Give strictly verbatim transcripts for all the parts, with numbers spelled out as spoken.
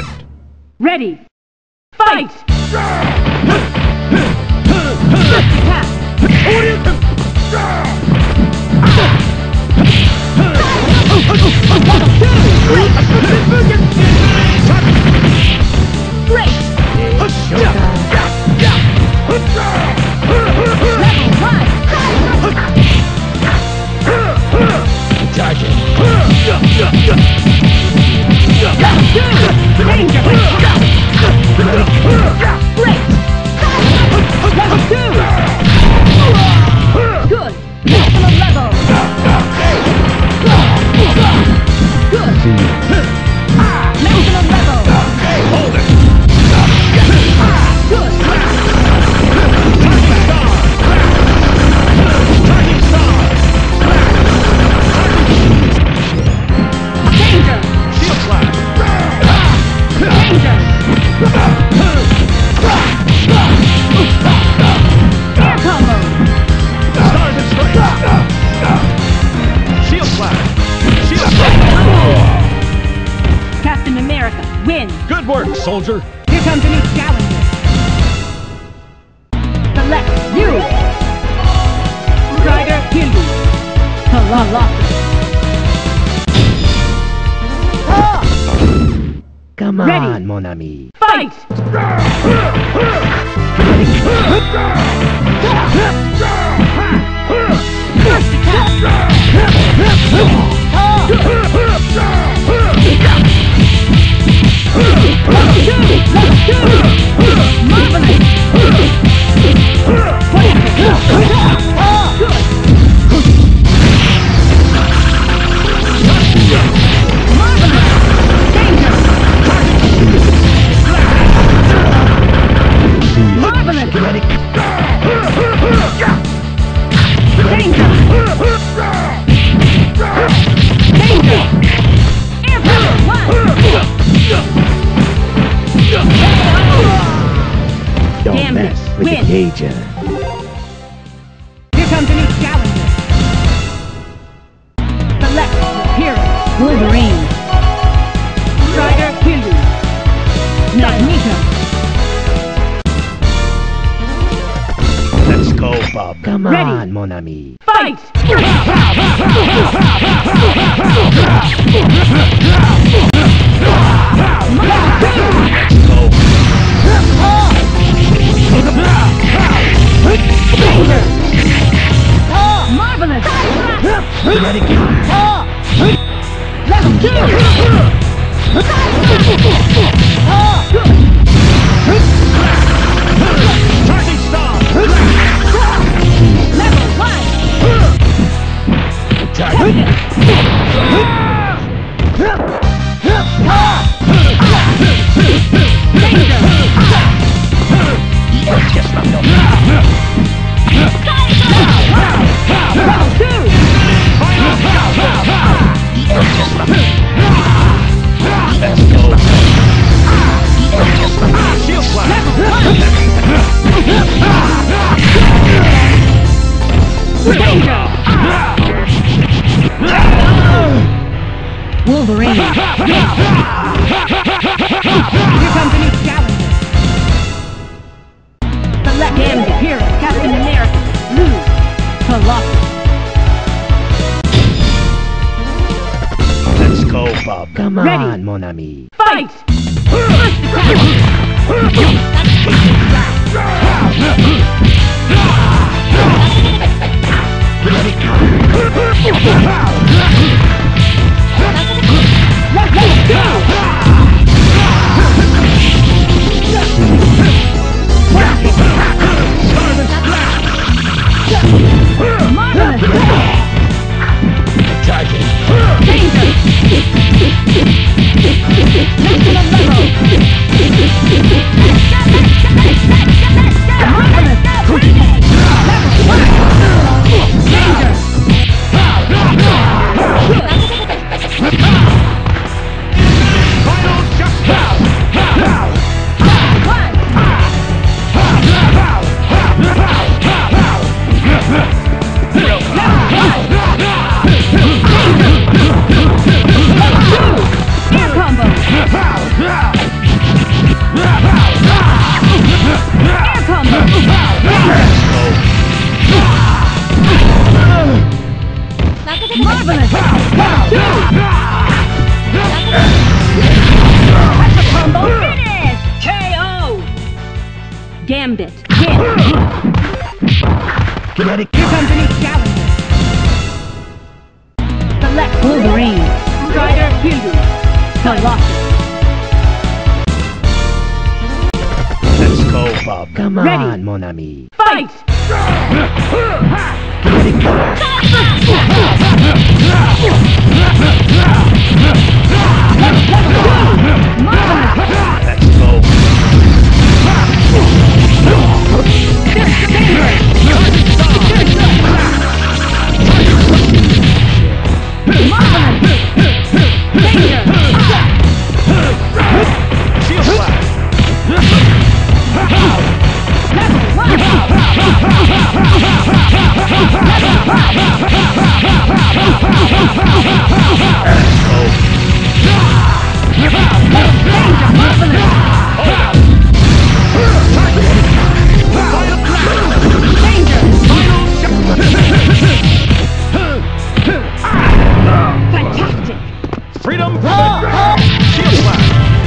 Excellent! Ready! Fight! Great! Level one! Charging! Danger! Great! Level two! Good! Maximum level! Good! Maximum level! Hold it! Good! Charging star! Danger! Shield slash! Danger! Air combo! Stars and strikes! Shield slash! Shield slash! Captain America, win! Good work, soldier! Here comes a new challenger! Select you! Strider Hildy! Colossus! Come Ready. on, mon ami. Fight! First attack! Level two! Level two! Marvelous! Good! Marvelous! Danger! Marvelous! Danger! Danger! Air power one! Don't Damn mess it. with Win. the Cajun. Here comes a new challenger. Select your hero. Wolverine. Strider Hildy. Magneto. Let's go, Bob. Come Ready. on, mon ami. Fight! Let's go. Danger! Marvelous! Level two! Charging star! Level one! Charging! Danger! Just not no. Level two! Final Just not. Let's go. Shield flash! Level one! Danger! Wolverine! Here comes a new challenger! Select Gambit, hero, Captain America, Blue, Colossus. Let's go, Bob. Come Ready. on, mon ami. Fight! First attack! Let's go! Marvelous! Charging! Danger! Maximum level! Marvelous! Level one! Danger! That's a combo finish! K O! Gambit, hit! Kinetic Here comes a new challenger. Select Wolverine. Strider Kiryu. Colossus. Let's go, Bob. Come Ready. on, mon ami. Fight! Let's go. Shield flash. Fantastic! Freedom from the shield flash.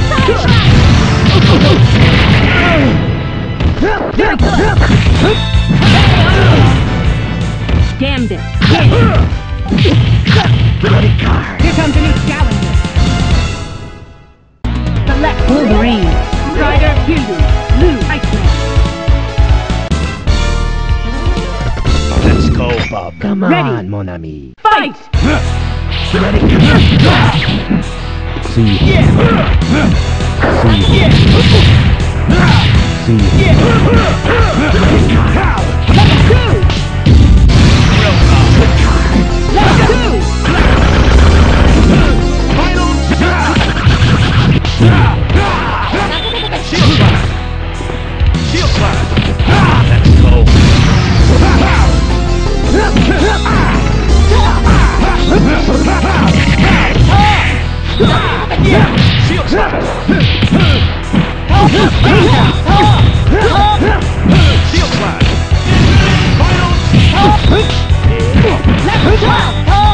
Gambit, hit! Here comes a new challenger. Select Wolverine. Strider Kiryu. Blue Iceman. Let's go, Bob. Come Ready. on, mon ami. Fight! See. Yeah. See. Yeah. See. Yeah. Level two! Real power. Level two! Final. Shield flash. Shield flash. Let's go. Yeah. Shield flash. Shield flash. Final. Level one!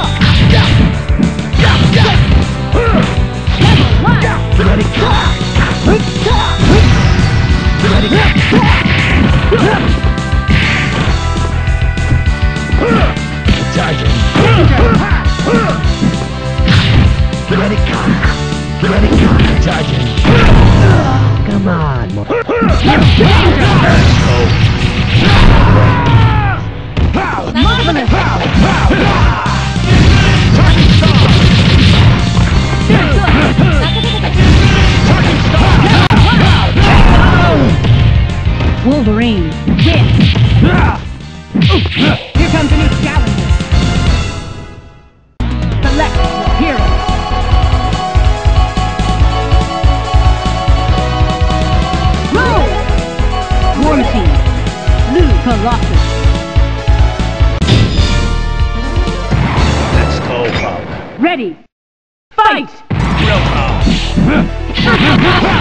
Come on, mon Wolverine, hit! Here comes a new challenger. Select your hero. Roll! War Machine. Blue Colossus. Let's go, Bob. Ready. Fight! Real power.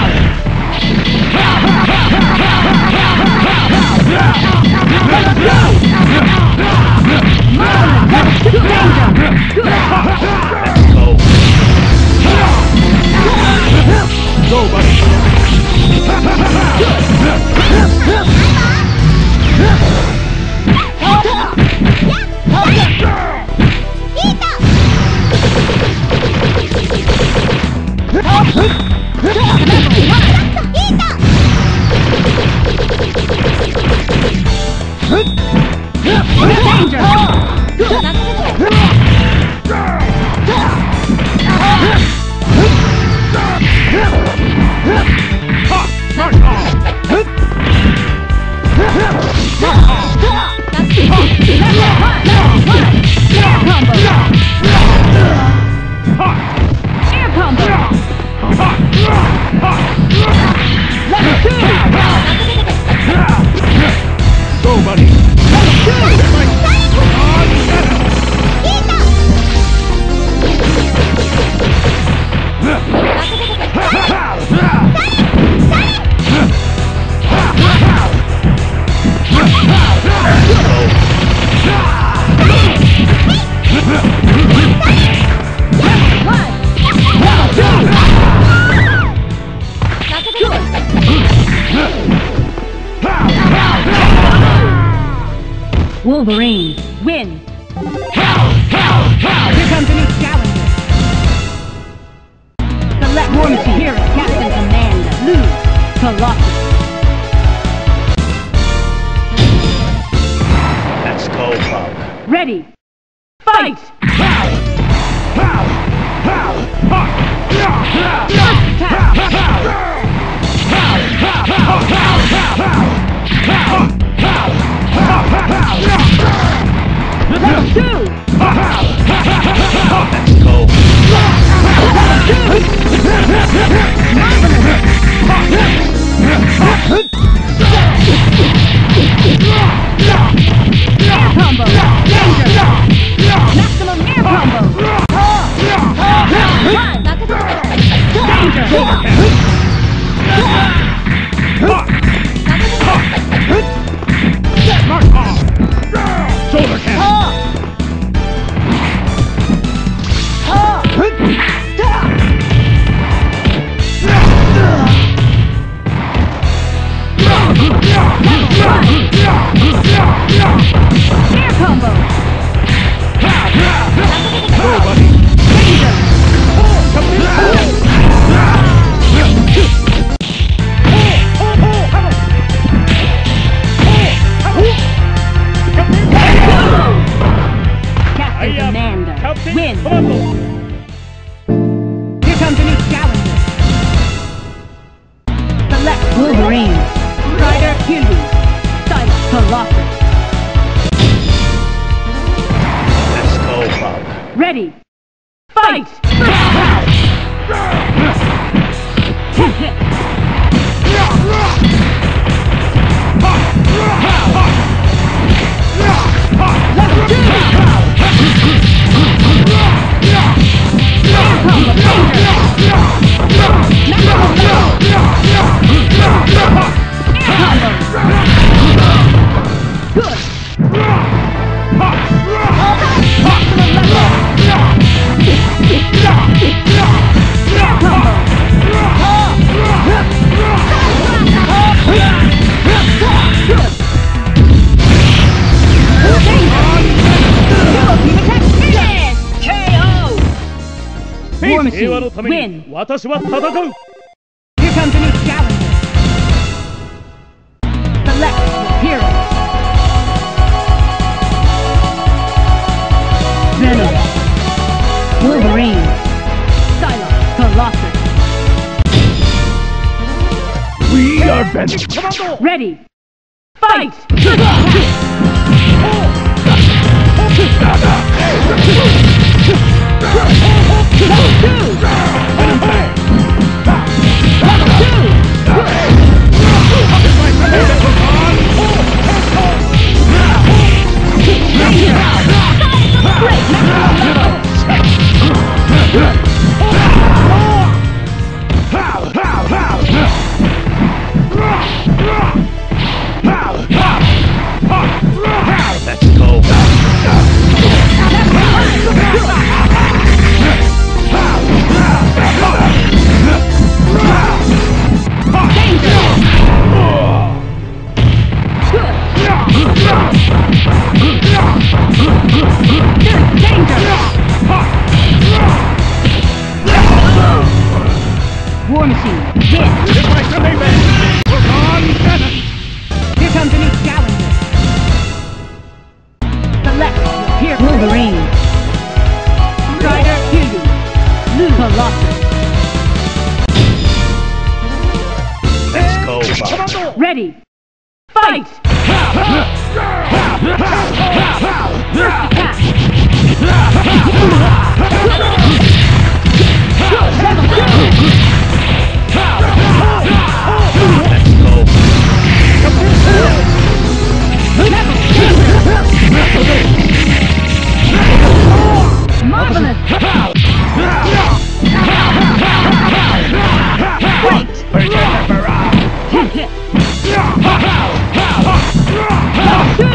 Let's go. Go, buddy. Air combo! Wolverine, win! Here comes a new challenger. Select War Machine. Here is Captain Commander. Lose. Colossus. Let's go, Bob. Ready. Fight! First attack. Level two! Let's go. Air combo! Danger! Maximum air combo! Mark off. Shoulder cannon. Air combo! Go, buddy. Captain Commander, Captain win! Commando. Here comes a new challenger. Select Wolverine, Strider Cutie, Silent Colossus. Let's go, Bob. Ready, fight! Level two! Air combo, danger! Maximum level! Air combo! Good! Maximum level! Air combo! Good! K O! War Machine, win! 私は戦う Here comes a new challenger. Select your hero. Venom, Wolverine, Psylocke, Colossus. We are Venom. Ready, fight! Level two! Level two! Danger! Great maximum level! Let's go. Danger! Good! Good! Danger! War Machine, hit! It's my coming man. On cannon. Here comes a new challenger. Select your hero. Wolverine, Strider Cutie, Lou Colossus. Let's go, Bob. Ready, fight! First attack! Level two! Let's go. Level danger! Marvelous! Wait! Hit, hit! Level two!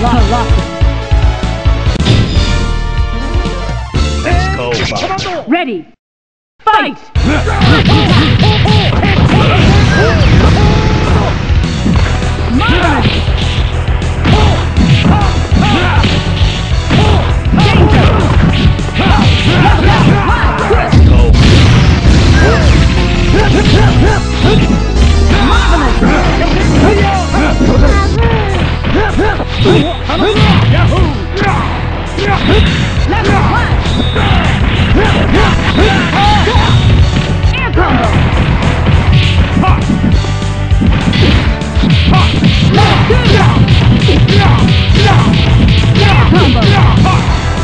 Colossus. Let's go, Bob. Ready. Fight! Marvelous! Danger! Let's go. Marvelous! Yahoo! Level one! Air combo! Air combo!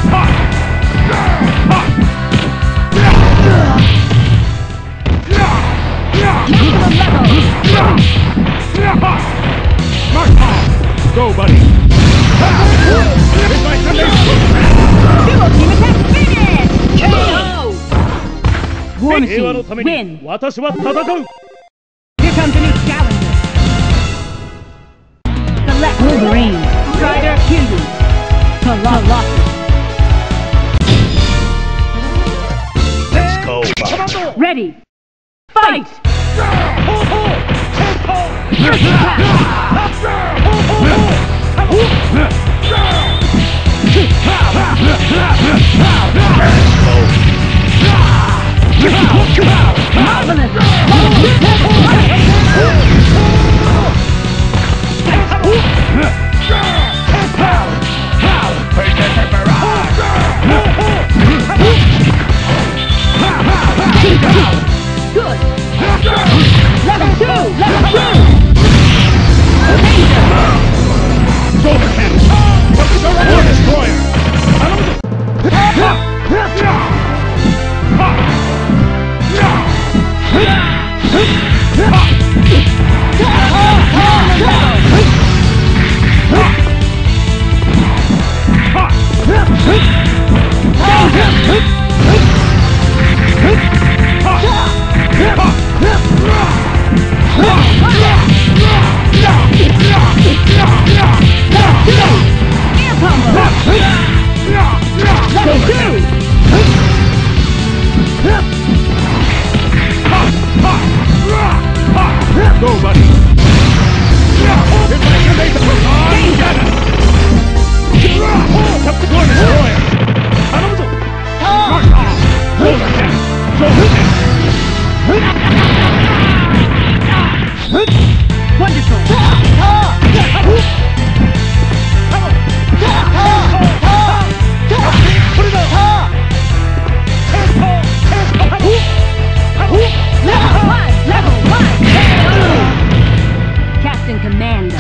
Go, buddy. Hit by Sunday. Duo team attack finish! K O! War 平和のため Machine に win! 私は戦う。 Here comes a new challenger! Select Wolverine! Strider Kyuubi! Colossus! Let's go, Bob. Ready! Fight! First Good! Level two! Level two! Shoulder cannon. War destroyer. Air combo! Level two! Go, buddy. Hit by Sunday. Cannon. War destroyer. Shoulder cannon. Shoulder cannon. Wonderful! Put it up. Level one! Level one! Captain Commando!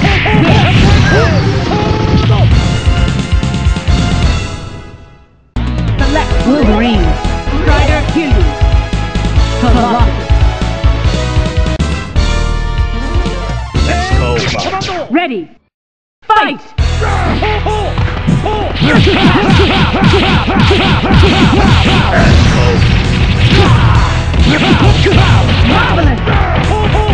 Select Wolverine! Strider Kyuubi! Colossus! Let's go, Bob. Ready! Fight! Marvelous!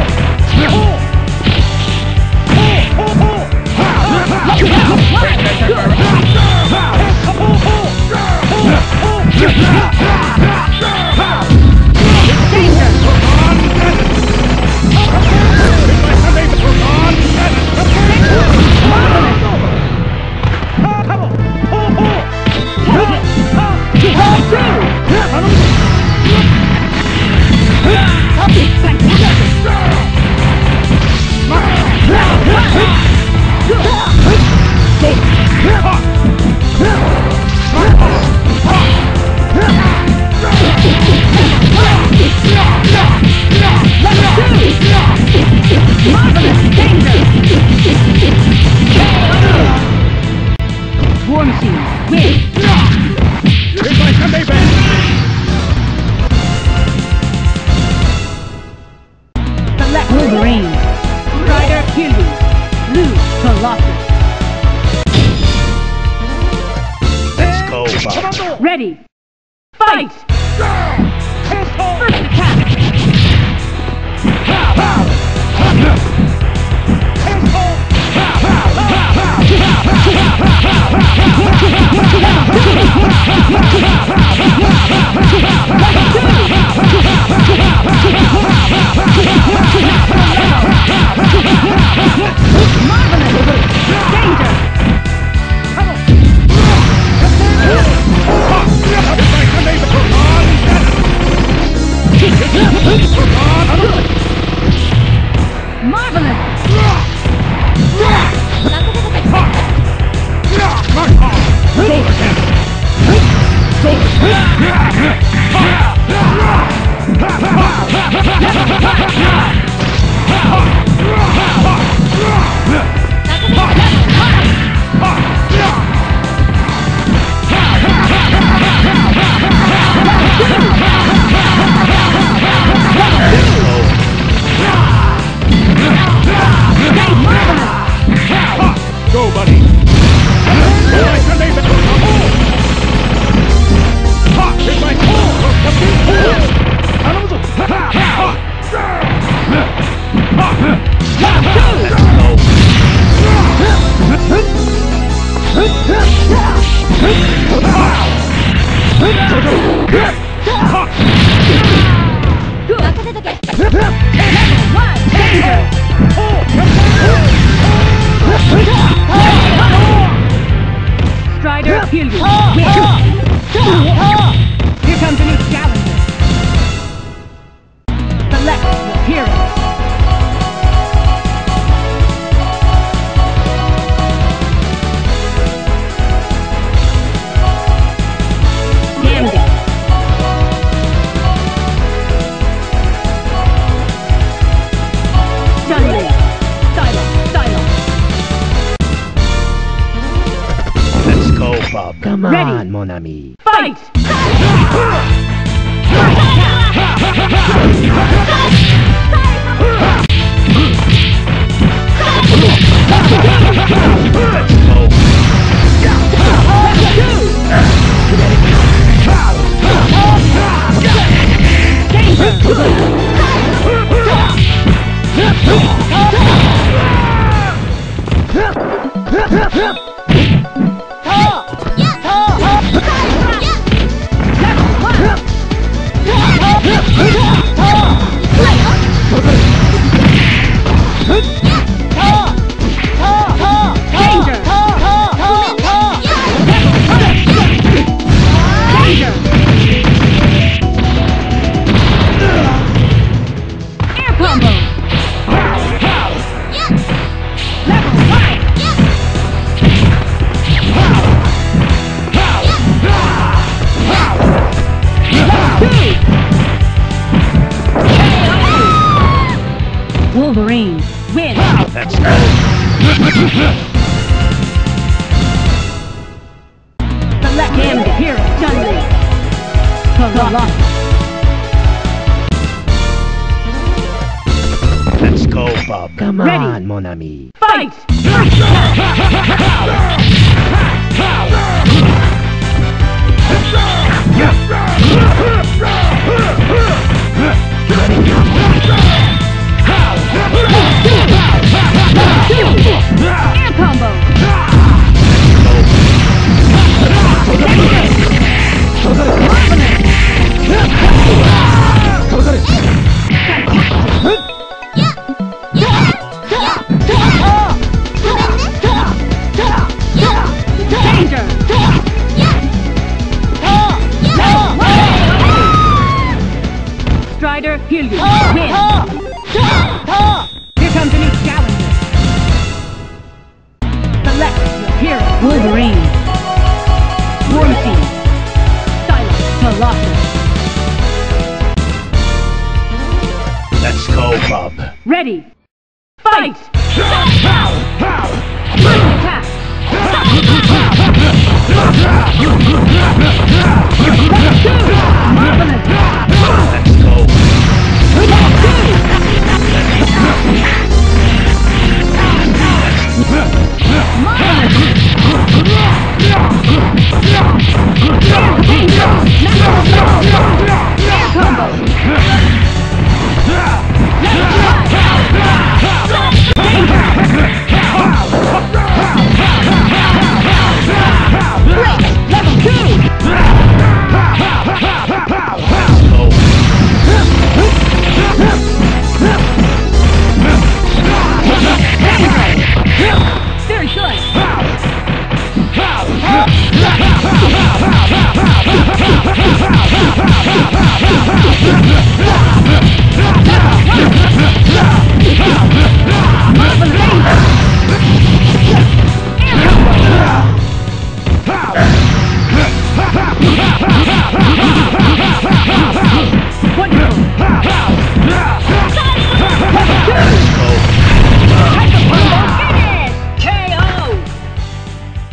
War Machine, win! Here's my Sunday band. Select Wolverine! Strider Kyuubi! Blue Colossus! Let's go, Bob. Ready! Fight! First attack! Go, buddy! Boy, Sunday back! Ha! Here's my call! Captain Paul! Hanamuzo! Ha! Ha! Strider, heal you. Win. Here comes a new challenger. Select your hero. Gambit. Chun-Li. Silence, silence. Let's go, Bob. Come Ready. on, mon ami. Fight! Let's go. Wolverine, win! Let's go. Select Gambit, hero, Chun-Li. Colossus. Let's go, Bob. Come Ready. on, mon ami. Fight! Air combo! Strider, heal you. Win. Here comes a new challenger. Select your hero. Wolverine. War Machine. Silence. Colossus. Let's go, Bob. Ready. Fight! Attack! Marvelous! Let's go. Very good!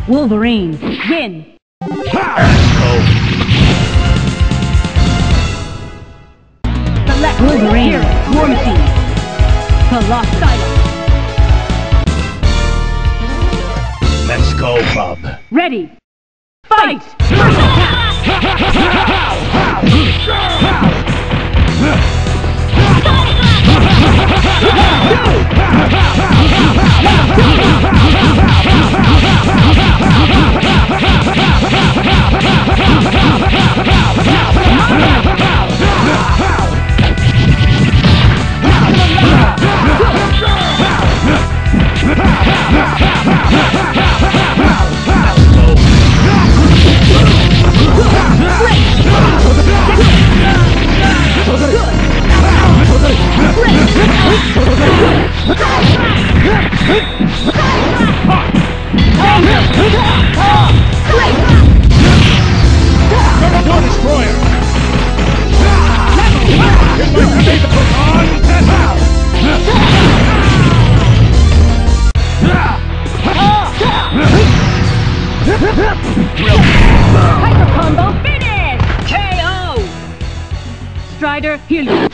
Wolverine, win! Select Wolverine, hero, War Machine. Colossus. Let's go, Bub. Ready! Fight! First Hyper combo finish! K O! Strider, heal you. Win!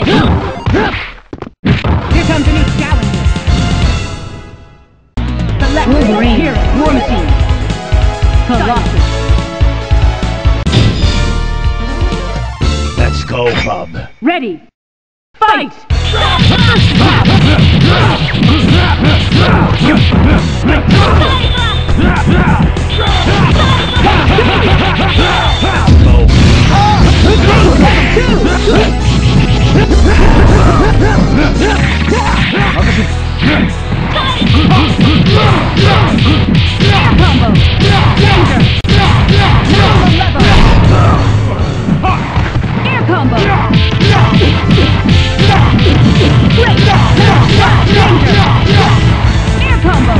Here comes a new challenger. Select Wolverine, hero, War Machine. Colossus. Let's go, Bub. Ready! Fight! Air combo! Air combo!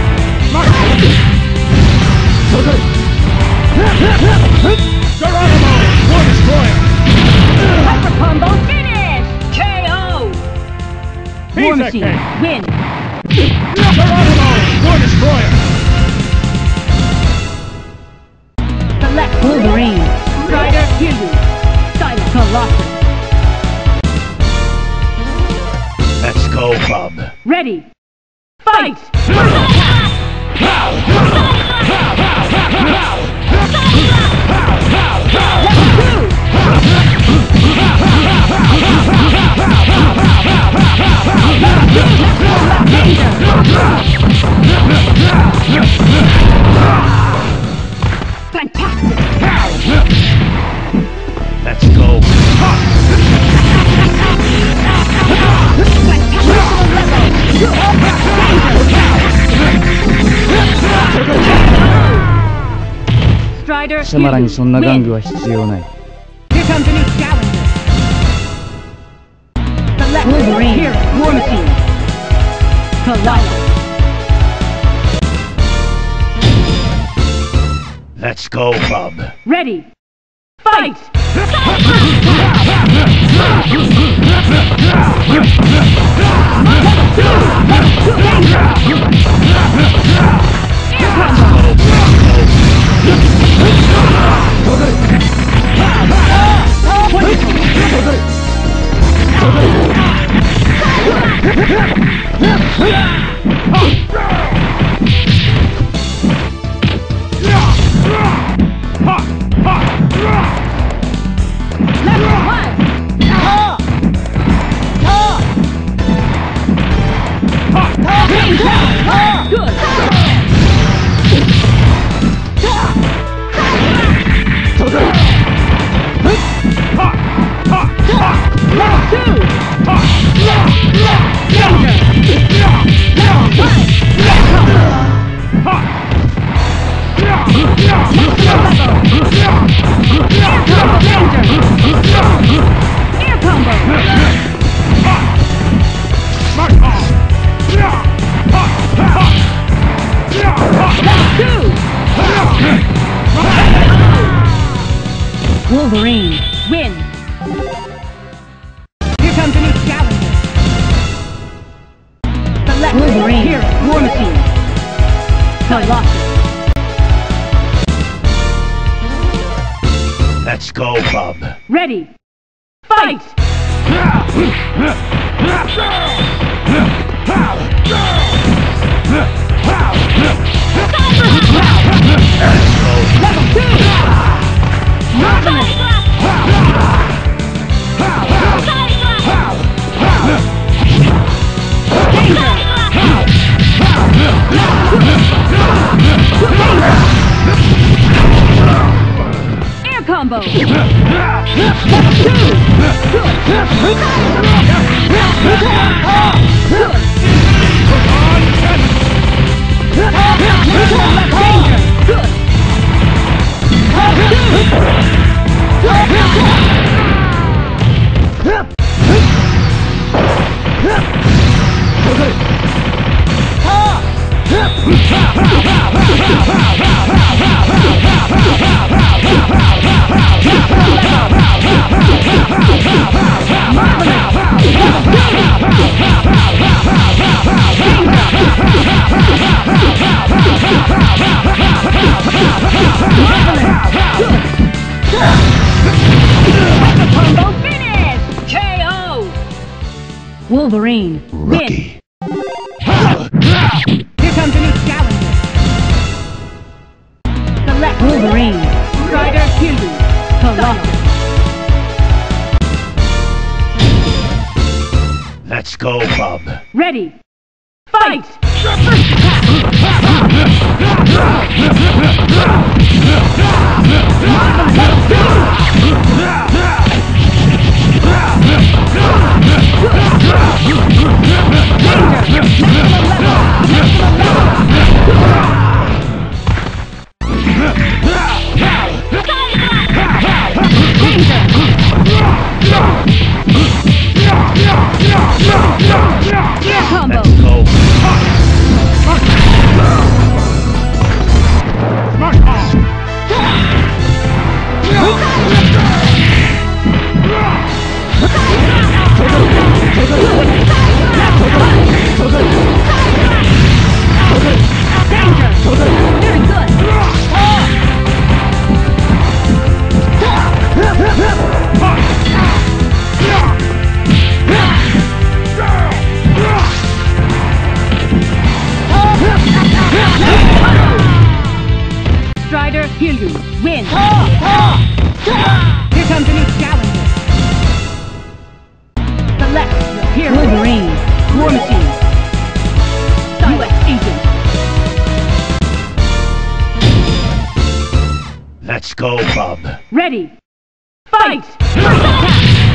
Geronimo! War Destroyer! Hyper combo finish! K O! War Pizza Machine, Cake. win! Geronimo! War Destroyer! Select Wolverine, Strider, heal you. Silent Colossus. Let's go, Bub. Ready! Fight! Fantastic! Let's go. Strider, 貴様らにそんな玩具は必要ない。 Here comes a new challenger. Select Wolverine, hero, War Machine. Colossus. Let's go, Bub. Ready! Fight! Air combo! Wolverine, win! Here comes a new challenger. Select Wolverine, hero, War Machine. Colossus. Let's go, bub. Ready. Fight! Level two! Marvelous! Air combo! Wolverine, Rookie. win! Here comes a new challenger. Select Wolverine, Strider Kiryu, Colossus. Let's go, bub. Ready, fight! Air combo! Let's go. Strider Kiryu, win! Here comes a new challenger. Select your hero. Wolverine, War Machine, U S Agent. Let's go, bub. Ready, fight! First attack!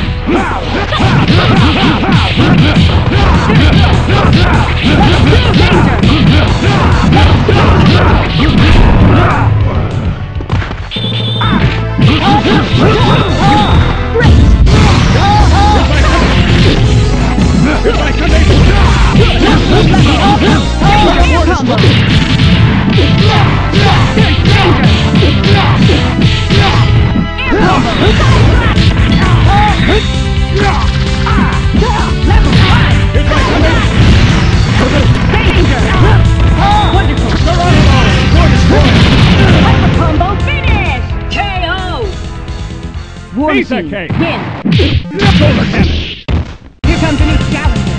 War Machine, K. win! Solar cannon. Here comes a new challenger.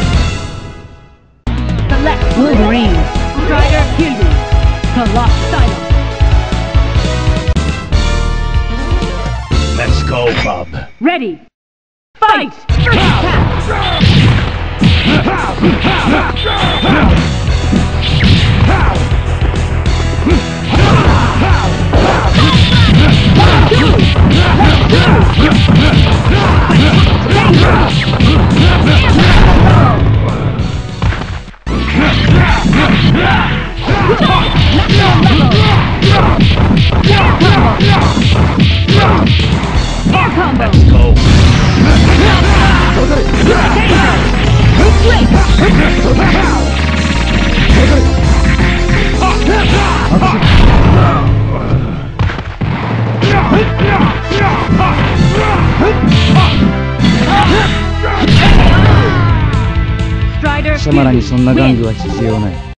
Select Wolverine, Strider Kiryu, Colossus. Let's go, bub. Ready, fight! First attack! Air combo! Let's go. Strider 貴様らにそんな玩具は必要ない。